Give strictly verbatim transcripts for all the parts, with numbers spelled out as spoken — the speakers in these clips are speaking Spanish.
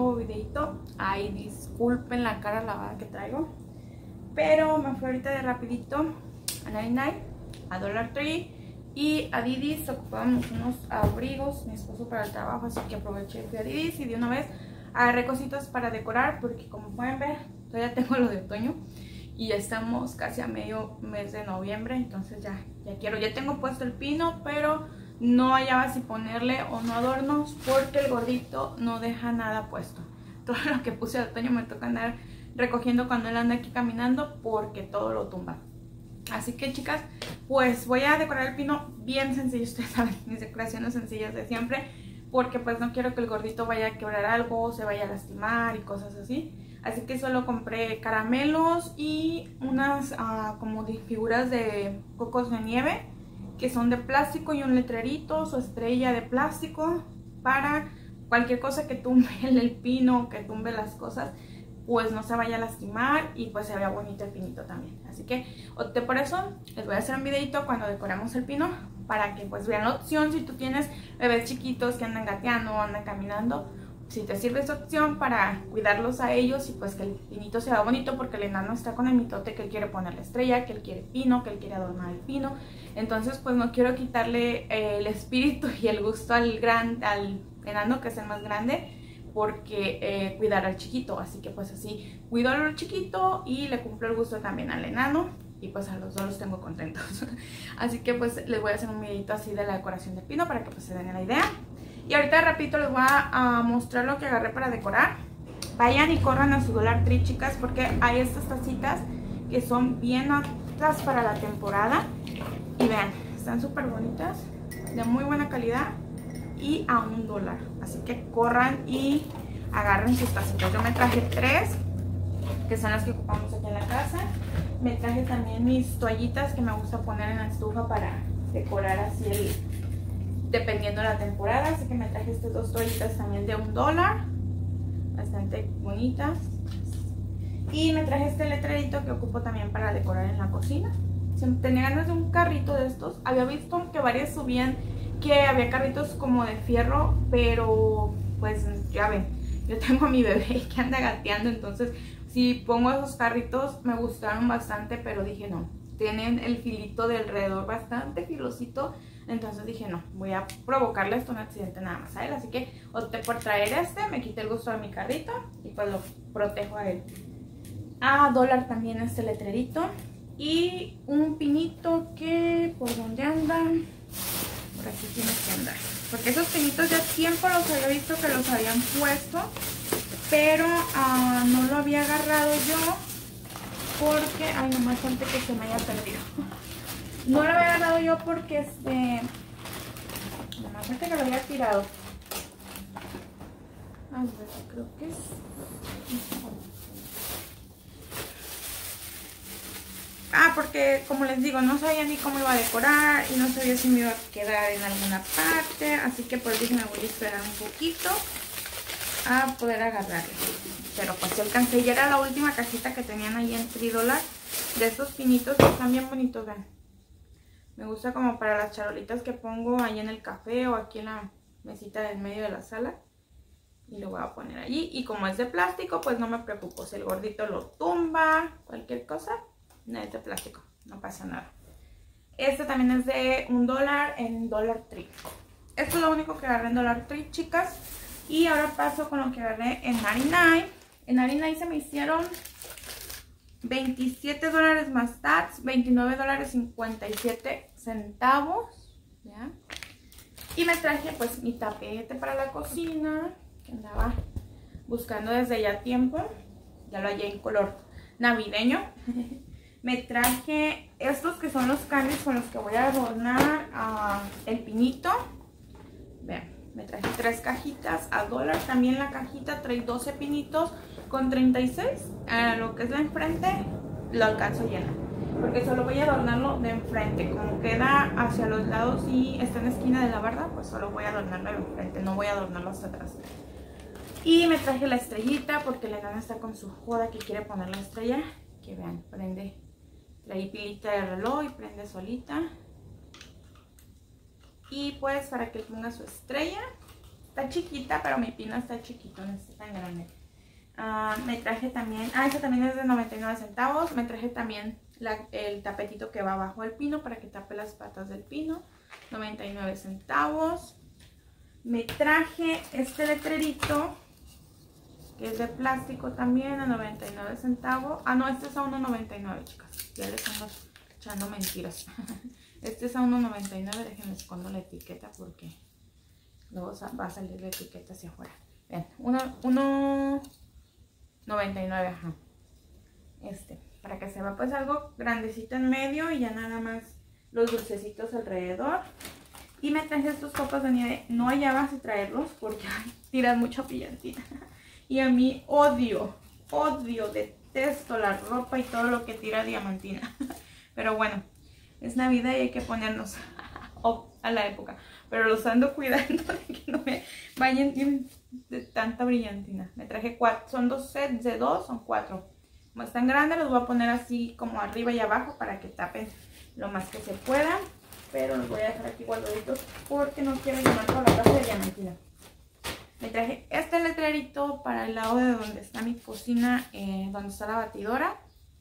nuevo videito. Ay, disculpen la cara lavada que traigo, pero me fui ahorita de rapidito a noventa y nueve, a Dollar Tree y a Didis. Ocupábamos unos abrigos, mi esposo para el trabajo, así que aproveché y fui a Didis y de una vez agarré cositas para decorar, porque como pueden ver todavía tengo lo de otoño y ya estamos casi a medio mes de noviembre. Entonces ya, ya quiero, ya tengo puesto el pino, pero no hallaba si ponerle o no adornos porque el gordito no deja nada puesto. Todo lo que puse de otoño me toca andar recogiendo cuando él anda aquí caminando porque todo lo tumba. Así que chicas, pues voy a decorar el pino bien sencillo. Ustedes saben, mis decoraciones sencillas de siempre, porque pues no quiero que el gordito vaya a quebrar algo, se vaya a lastimar y cosas así. Así que solo compré caramelos y unas uh, como de figuras de cocos de nieve, que son de plástico, y un letrerito, su estrella de plástico, para cualquier cosa que tumbe el pino, que tumbe las cosas, pues no se vaya a lastimar y pues se vea bonito el pinito también. Así que opté por eso. Les voy a hacer un videito cuando decoramos el pino para que pues vean la opción. Si tú tienes bebés chiquitos que andan gateando o andan caminando, si te sirve esa opción para cuidarlos a ellos y pues que el pinito se vea bonito, porque el enano está con el mitote que él quiere poner la estrella, que él quiere pino, que él quiere adornar el pino. Entonces pues no quiero quitarle eh, el espíritu y el gusto al gran, al enano, que es el más grande, porque eh, cuidar al chiquito. Así que pues así cuido al chiquito y le cumplo el gusto también al enano, y pues a los dos los tengo contentos. Así que pues les voy a hacer un videito así de la decoración del pino para que pues se den la idea. Y ahorita rapidito les voy a, a mostrar lo que agarré para decorar. Vayan y corran a su Dollar Tree, chicas, porque hay estas tacitas que son bien aptas para la temporada. Y vean, están súper bonitas, de muy buena calidad y a un dólar. Así que corran y agarren sus tacitas. Yo me traje tres, que son las que ocupamos aquí en la casa. Me traje también mis toallitas que me gusta poner en la estufa para decorar así el... dependiendo de la temporada. Así que me traje estas dos toallitas también de un dólar, bastante bonitas. Y me traje este letrerito que ocupo también para decorar en la cocina. Tenía ganas de un carrito de estos. Había visto que varias subían que había carritos como de fierro, pero pues ya ven, yo tengo a mi bebé que anda gateando, entonces si pongo esos carritos me gustaron bastante, pero dije no, tienen el filito de alrededor bastante filosito. Entonces dije no, voy a provocarle esto un accidente nada más a él. Así que opté por traer este, me quité el gusto de mi carrito y pues lo protejo a él. A dólar también este letrerito. Y un pinito que por donde andan, por aquí tiene que andar, porque esos pinitos ya tiempo los había visto que los habían puesto, pero uh, no lo había agarrado yo porque, ay, no más antes que se me haya perdido. No lo había agarrado yo porque este, nomás antes que lo había tirado. A ver, creo que es... Ah, porque como les digo, no sabía ni cómo iba a decorar y no sabía si me iba a quedar en alguna parte. Así que pues dije, me voy a esperar un poquito a poder agarrarlo. Pero pues yo alcancé, ya era la última cajita que tenían ahí en tres dólares de estos pinitos que están bien bonitos, vean. Me gusta como para las charolitas que pongo ahí en el café o aquí en la mesita del medio de la sala. Y lo voy a poner allí. Y como es de plástico, pues no me preocupo. Si el gordito lo tumba, cualquier cosa, no es de plástico, no pasa nada. Este también es de un dólar en Dollar Tree. Esto es lo único que agarré en Dollar Tree, chicas. Y ahora paso con lo que agarré en noventa y nueve. En noventa y nueve se me hicieron veintisiete dólares más tax, veintinueve dólares cincuenta y siete centavos. ¿Ya? Y me traje pues mi tapete para la cocina, que andaba buscando desde ya tiempo. Ya lo hallé en color navideño. Me traje estos que son los candies con los que voy a adornar uh, el pinito. Vean, me traje tres cajitas a dólar. También la cajita trae doce pinitos con treinta y seis. Uh, lo que es la enfrente lo alcanzo llena, porque solo voy a adornarlo de enfrente. Como queda hacia los lados y está en la esquina de la barda, pues solo voy a adornarlo de enfrente, no voy a adornarlo hasta atrás. Y me traje la estrellita porque la enana está con su joda que quiere poner la estrella. Que vean, prende, trae pilita de reloj y prende solita. Y pues para que ponga su estrella. está chiquita, pero mi pino está chiquito, no está tan grande. Uh, me traje también, ah, esta también es de noventa y nueve centavos. Me traje también la, el tapetito que va abajo del pino para que tape las patas del pino, noventa y nueve centavos. Me traje este letrerito que es de plástico también a noventa y nueve centavos. Ah, no, este es a uno noventa y nueve, chicas. Ya les ando echando mentiras. Este es a uno noventa y nueve. Déjenme escondo la etiqueta porque luego va a salir la etiqueta hacia afuera. Vean, uno noventa y nueve, ajá. Este, para que se vea pues algo grandecito en medio y ya nada más los dulcecitos alrededor. Y me traje estos copos de nieve. No hallaba si traerlos porque ay, tiran mucha brillantina. Y a mí odio, odio, detesto la ropa y todo lo que tira diamantina. Pero bueno, es Navidad y hay que ponernos a la época. Pero los ando cuidando de que no me vayan de tanta brillantina. Me traje cuatro, son dos sets de dos, son cuatro. Como están grandes los voy a poner así como arriba y abajo para que tapen lo más que se pueda. Pero los voy a dejar aquí guardaditos porque no quiero llenar toda la casa de diamantina. Me traje este letrerito para el lado de donde está mi cocina, eh, donde está la batidora.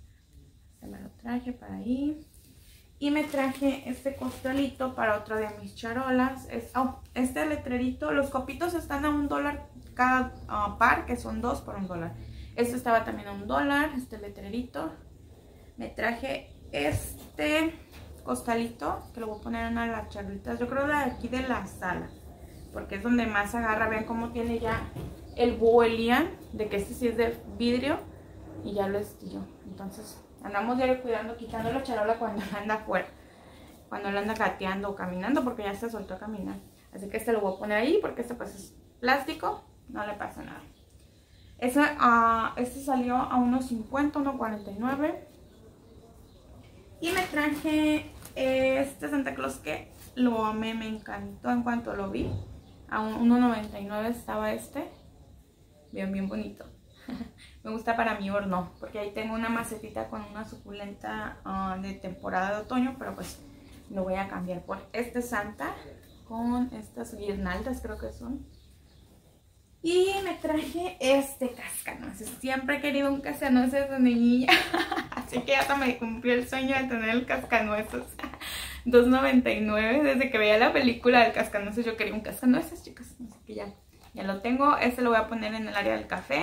Se me lo traje para ahí. Y me traje este costalito para otra de mis charolas. Es, oh, este letrerito, los copitos están a un dólar cada uh, par, que son dos por un dólar. Este estaba también a un dólar, este letrerito. Me traje este costalito, que lo voy a poner en una de las charolitas. Yo creo de aquí de la sala, porque es donde más agarra. Vean cómo tiene ya el búho Elian, de que este sí es de vidrio y ya lo estillo. Entonces andamos diario cuidando, quitando la charola cuando anda afuera, cuando la anda gateando o caminando, porque ya se soltó a caminar. Así que este lo voy a poner ahí porque este pues es plástico, no le pasa nada. Ese, uh, este salió a uno cincuenta, uno cuarenta y nueve. Y me traje este Santa Claus que lo amé, me encantó en cuanto lo vi. A uno noventa y nueve estaba este. Bien, bien bonito. Me gusta para mi horno, porque ahí tengo una macetita con una suculenta uh, de temporada de otoño, pero pues lo voy a cambiar por este Santa con estas guirnaldas, creo que son. Y me traje este cascanueces. Siempre he querido un cascanueces de niña. Así que hasta me cumplió el sueño de tener el cascanueces. dos noventa y nueve. Desde que veía la película del cascanueces yo quería un cascanueces, chicas. Así que ya, ya lo tengo. Este lo voy a poner en el área del café.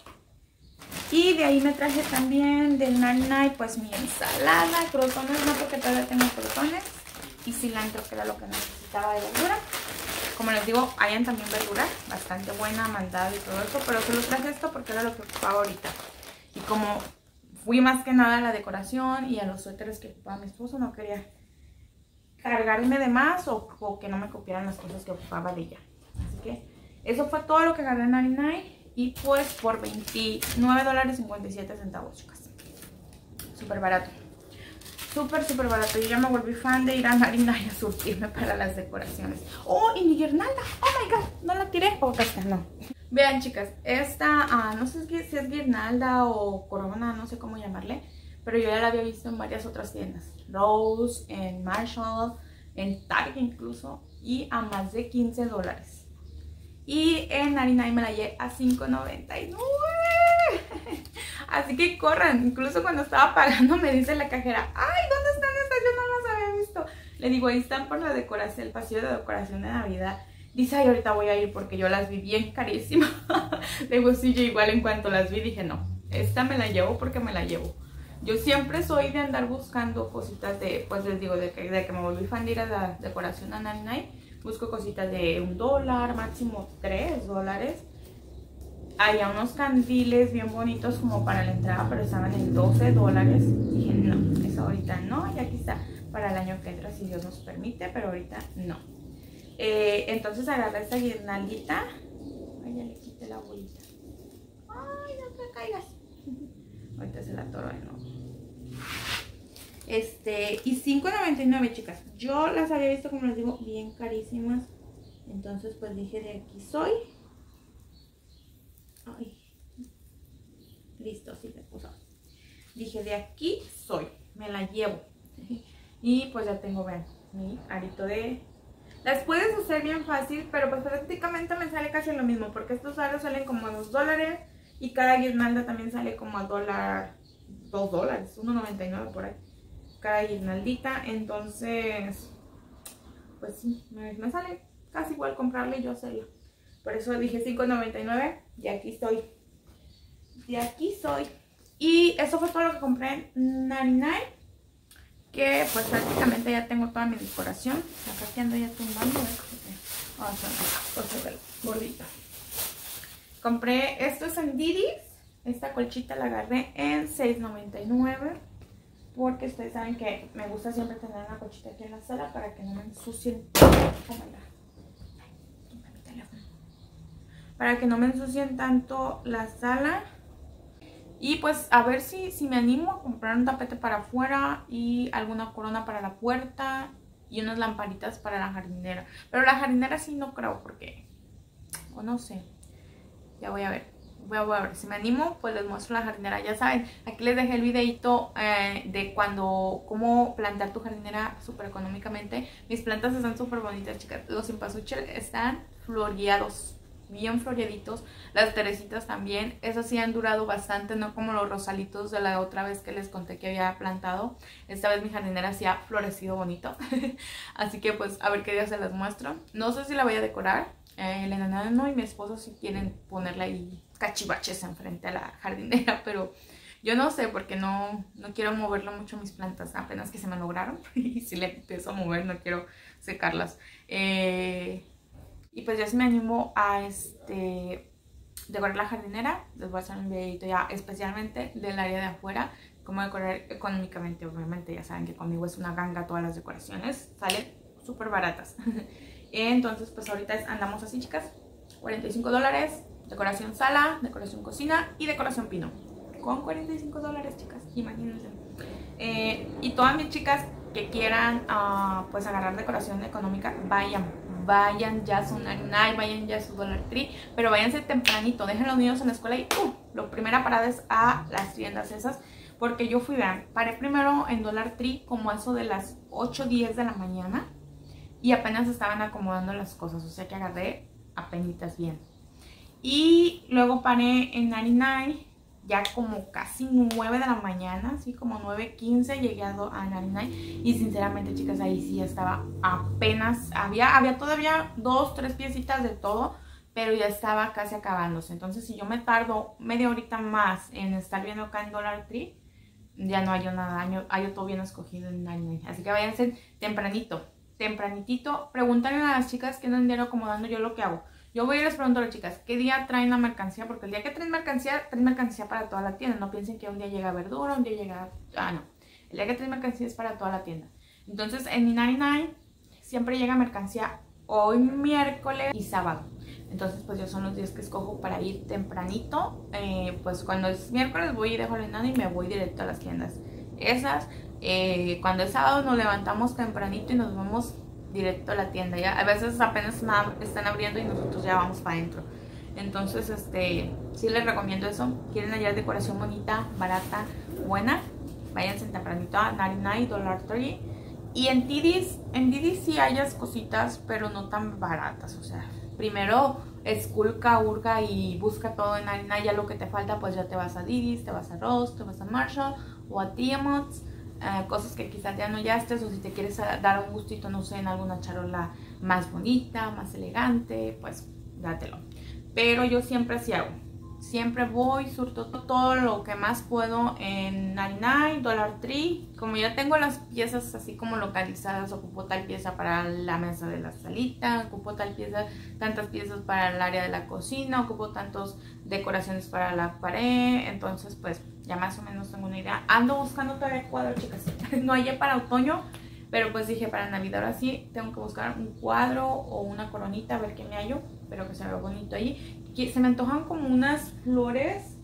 Y de ahí me traje también del Narinai pues mi ensalada. Crotones no, porque todavía tengo crotones. Y cilantro, que era lo que necesitaba de verdura. Como les digo, hayan también verdura bastante buena, mandada y todo eso. Pero solo traje esto porque era lo que ocupaba ahorita. Y como fui más que nada a la decoración y a los suéteres que ocupaba mi esposo, no quería cargarme de más o, o que no me copiaran las cosas que ocupaba de ella. Así que eso fue todo lo que agarré en Narinai. Y pues por veintinueve dólares cincuenta y siete centavos, chicas. Súper barato. Súper, súper barato. Yo ya me volví fan de ir a Narinai a surtirme para las decoraciones. ¡Oh! Y mi guirnalda. ¡Oh, my God! No la tiré. Oh, acá está, no. Vean, chicas. Esta, ah, no sé si es guirnalda o corona, no sé cómo llamarle. Pero yo ya la había visto en varias otras tiendas. Rose, en Marshall, en Target incluso. Y a más de quince dólares. Y en Narinai me la llevé a cinco noventa y nueve. Así que corran. Incluso cuando estaba pagando me dice la cajera: ¡ay! ¿Dónde están estas? Yo no las había visto. Le digo: ahí están por la decoración, el pasillo de decoración de Navidad. Dice: ay, ahorita voy a ir porque yo las vi bien carísimas. Le digo: sí, yo igual en cuanto las vi dije: no, esta me la llevo porque me la llevo. Yo siempre soy de andar buscando cositas de, pues les digo, de que, de que me volví fan de ir a la decoración a Narinai. Busco cositas de un dólar, máximo tres dólares. Había unos candiles bien bonitos como para la entrada, pero estaban en doce dólares. Dije: no, eso ahorita no. Y aquí está para el año que entra, si Dios nos permite, pero ahorita no. Eh, entonces agarré esta guirnaldita. Ay, ya le quité la bolita. Ay, no te caigas. Ahorita se la atoro de nuevo. Este, y cinco noventa y nueve, chicas. Yo las había visto, como les digo, bien carísimas. Entonces pues dije: de aquí soy. Ay, listo, sí me puso. Dije: de aquí soy, me la llevo. Y pues ya tengo, vean, mi arito de Las puedes hacer bien fácil, pero pues prácticamente me sale casi lo mismo, porque estos aros salen como a dos dólares y cada guirnalda también sale como a dólar, dos dólares, uno noventa y nueve por ahí, cada guirnaldita. Entonces, pues sí, me, me sale casi igual comprarla y yo hacerla. Por eso dije cinco noventa y nueve y aquí estoy. Y aquí soy. Y eso fue todo lo que compré en noventa y nueve. Que pues prácticamente ya tengo toda mi decoración. Acá que ando ya tumbando. Vamos a ver, cosas del gordito. Compré, esto es en Didis. Esta colchita la agarré en seis noventa y nueve. Porque ustedes saben que me gusta siempre tener una colchita aquí en la sala para que no me ensucien. Oh my God. Mi teléfono. Para que no me ensucien tanto la sala. Y pues a ver si, si me animo a comprar un tapete para afuera y alguna corona para la puerta y unas lamparitas para la jardinera. Pero la jardinera sí no creo porque, o no sé, ya voy a ver. Voy a, voy a ver, si me animo pues les muestro la jardinera. Ya saben, aquí les dejé el videito eh, de cuando, cómo plantar tu jardinera súper económicamente. Mis plantas están súper bonitas, chicas. Los cempasúchil están floreados, bien floreaditos. Las teresitas también, esas sí han durado bastante, no como los rosalitos de la otra vez que les conté que había plantado. Esta vez mi jardinera sí ha florecido bonito. Así que pues a ver qué día se las muestro. No sé si la voy a decorar. Eh, el enano y mi esposo sí quieren ponerle ahí cachivaches enfrente a la jardinera, pero yo no sé porque no, no quiero moverlo mucho mis plantas, apenas que se me lograron. Y si le empiezo a mover no quiero secarlas. Eh... Y pues ya si me animo a este decorar la jardinera, les voy a hacer un videito ya especialmente del área de afuera, cómo decorar económicamente. Obviamente ya saben que conmigo es una ganga todas las decoraciones, salen súper baratas. Entonces pues ahorita andamos así, chicas, cuarenta y cinco dólares, decoración sala, decoración cocina y decoración pino. Con cuarenta y cinco dólares, chicas, imagínense. Eh, y todas mis chicas que quieran uh, pues agarrar decoración económica, vayan. Vayan ya a su noventa y nueve, vayan ya a su Dollar Tree, pero váyanse tempranito, dejen los niños en la escuela y uh, la primera parada es a las tiendas esas, porque yo fui, vean, paré primero en Dollar Tree como eso de las ocho o diez de la mañana y apenas estaban acomodando las cosas, o sea que agarré apenitas bien. Y luego paré en noventa y nueve ya como casi nueve de la mañana, así como nueve quince llegué a noventa y nueve y sinceramente, chicas, ahí sí ya estaba apenas, había, había todavía dos, tres piecitas de todo, pero ya estaba casi acabándose. Entonces si yo me tardo media horita más en estar viendo acá en Dollar Tree, ya no hay nada, hay, hay todo bien escogido en noventa y nueve. Así que váyanse tempranito, tempranitito, pregúntenle a las chicas que no andieron acomodando yo lo que hago. Yo voy y les pregunto a las chicas, ¿qué día traen la mercancía? Porque el día que traen mercancía, traen mercancía para toda la tienda. No piensen que un día llega verdura, un día llega... Ah, no. El día que traen mercancía es para toda la tienda. Entonces, en mi noventa y nueve siempre llega mercancía hoy miércoles y sábado. Entonces, pues yo son los días que escojo para ir tempranito. Eh, pues cuando es miércoles voy y dejo el enano y me voy directo a las tiendas. Esas, eh, cuando es sábado nos levantamos tempranito y nos vamos directo a la tienda. Ya a veces apenas están abriendo y nosotros ya vamos para adentro. Entonces este sí les recomiendo eso. Quieren hallar decoración bonita, barata, buena, váyanse tempranito a noventa y nueve, Dollar Tree. Y en Didis, en Didis sí hayas cositas, pero no tan baratas. O sea, primero esculca, hurga y busca todo en noventa y nueve. Ya lo que te falta pues ya te vas a Didis, te vas a Ross, te vas a Marshall o a Tiamots. Uh, cosas que quizás ya no hallaste, o si te quieres dar un gustito, no sé, en alguna charola más bonita, más elegante, pues dátelo. Pero yo siempre así hago, siempre voy, surto todo lo que más puedo en noventa y nueve, Dollar Tree. Como ya tengo las piezas así como localizadas, ocupo tal pieza para la mesa de la salita, ocupo tal pieza, tantas piezas para el área de la cocina, ocupo tantos decoraciones para la pared. Entonces pues ya más o menos tengo una idea. Ando buscando todavía cuadro, chicas. No hallé para otoño, pero pues dije para Navidad ahora sí tengo que buscar un cuadro o una coronita, a ver qué me hallo, pero que se vea bonito ahí. Se me antojan como unas flores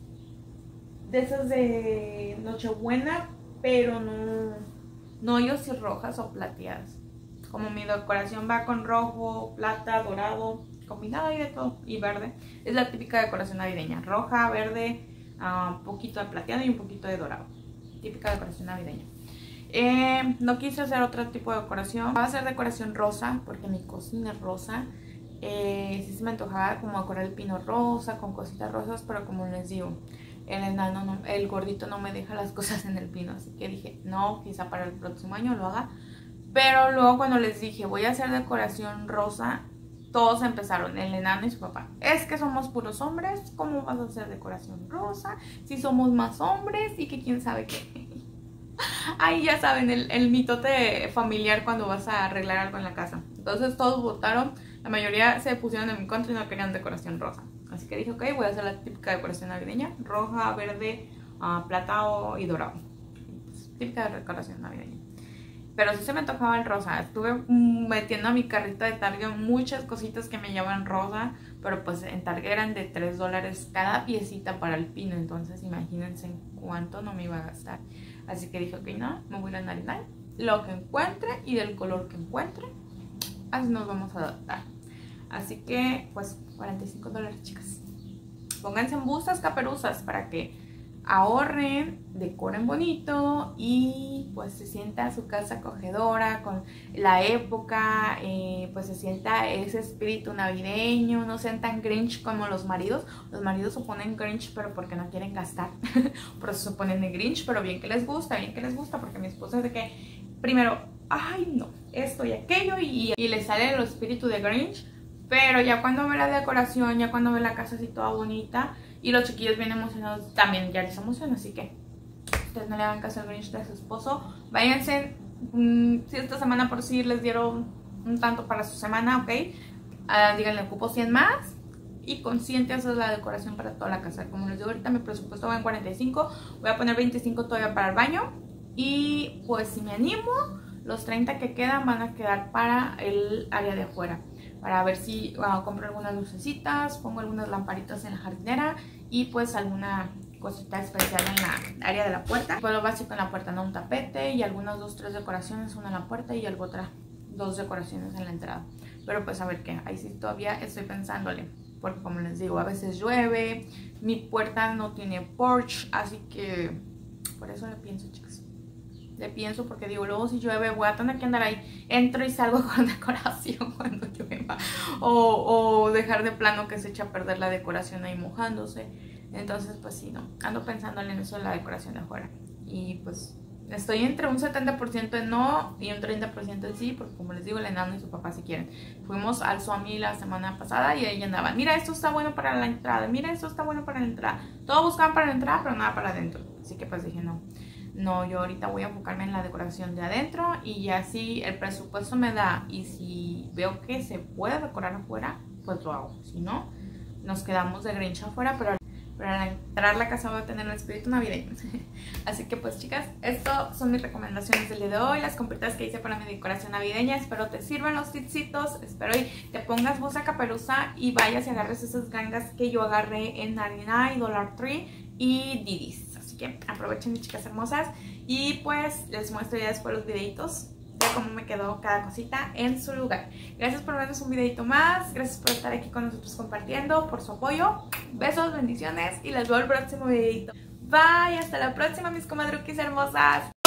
de esas de Nochebuena, pero no, no yo sí rojas o plateadas. Como mi decoración va con rojo, plata, dorado, combinado y de todo, y verde. Es la típica decoración navideña, roja, verde, un uh, poquito de plateado y un poquito de dorado. Típica decoración navideña. Eh, no quise hacer otro tipo de decoración. Voy a hacer decoración rosa porque mi cocina es rosa. Eh, sí se me antojaba como decorar el pino rosa con cositas rosas, pero como les digo, el enano, no, el gordito no me deja las cosas en el pino, así que dije, no, quizá para el próximo año lo haga. Pero luego cuando les dije, voy a hacer decoración rosa, todos empezaron, el enano y su papá, es que somos puros hombres, ¿cómo vas a hacer decoración rosa? Si somos más hombres y que quién sabe qué. Ahí ya saben, el, el mitote familiar cuando vas a arreglar algo en la casa. Entonces todos votaron, la mayoría se pusieron en mi contra y no querían decoración rosa. Así que dije, ok, voy a hacer la típica decoración navideña, roja, verde, uh, plata y dorado. Pues, típica decoración navideña. Pero sí se me tocaba el rosa. Estuve metiendo a mi carrito de Target muchas cositas que me llaman rosa, pero pues en Target eran de tres dólares cada piecita para el pino. Entonces imagínense en cuánto no me iba a gastar. Así que dije, ok, no, me voy a navidad, lo que encuentre y del color que encuentre, así nos vamos a adaptar. Así que, pues, cuarenta y cinco dólares, chicas. Pónganse en bustas caperuzas para que ahorren, decoren bonito y pues se sienta su casa acogedora con la época, eh, pues se sienta ese espíritu navideño, no sean tan grinch como los maridos. Los maridos se ponen grinch pero porque no quieren gastar, por eso se ponen de grinch, pero bien que les gusta, bien que les gusta, porque mi esposa es de que primero, ay no, esto y aquello y, y le sale el espíritu de grinch, pero ya cuando ve la decoración, ya cuando ve la casa así toda bonita y los chiquillos bien emocionados, también ya les emociona. Así que ustedes no le hagan caso al grinch de su esposo. Váyanse, mmm, si esta semana por sí les dieron un tanto para su semana, ok, uh, díganle, ocupo cien más y consciente hacer la decoración para toda la casa. Como les digo ahorita, mi presupuesto va en cuarenta y cinco, voy a poner veinticinco todavía para el baño y pues si me animo, los treinta que quedan van a quedar para el área de afuera, para ver si uh, compro algunas lucecitas, pongo algunas lamparitas en la jardinera y pues alguna cosita especial en la área de la puerta. Pues lo básico en la puerta, no, un tapete y algunas dos, tres decoraciones, una en la puerta y algo otra, dos decoraciones en la entrada. Pero pues a ver qué, ahí sí todavía estoy pensándole, porque como les digo, a veces llueve, mi puerta no tiene porch, así que por eso le pienso, chicas. Le pienso porque digo, luego si llueve voy a tener que andar ahí, entro y salgo con decoración cuando llueva, o, o dejar de plano que se eche a perder la decoración ahí mojándose. Entonces pues sí, no, ando pensándole en eso de la decoración de afuera. Y pues estoy entre un setenta por ciento en no y un treinta por ciento en sí, porque como les digo, el enano y su papá si quieren. Fuimos al Swami la semana pasada y ahí andaban, mira, esto está bueno para la entrada, mira, esto está bueno para la entrada. Todo buscaban para la entrada, pero nada para adentro. Así que pues dije, no. No, yo ahorita voy a enfocarme en la decoración de adentro y ya si el presupuesto me da y si veo que se puede decorar afuera, pues lo hago. Si no, nos quedamos de grinch afuera, pero, pero al entrar a la casa va a tener el espíritu navideño. Así que pues chicas, estas son mis recomendaciones del día de hoy, las compritas que hice para mi decoración navideña. Espero te sirvan los tipsitos, espero y te pongas busta caperuza y vayas y agarres esas gangas que yo agarré en noventa y nueve, Dollar Tree y Didis. Que aprovechen, mis chicas hermosas, y pues les muestro ya después los videitos de cómo me quedó cada cosita en su lugar. Gracias por vernos un videito más, gracias por estar aquí con nosotros compartiendo, por su apoyo, besos, bendiciones y les veo el próximo videito. Bye, hasta la próxima, mis comadruquis hermosas.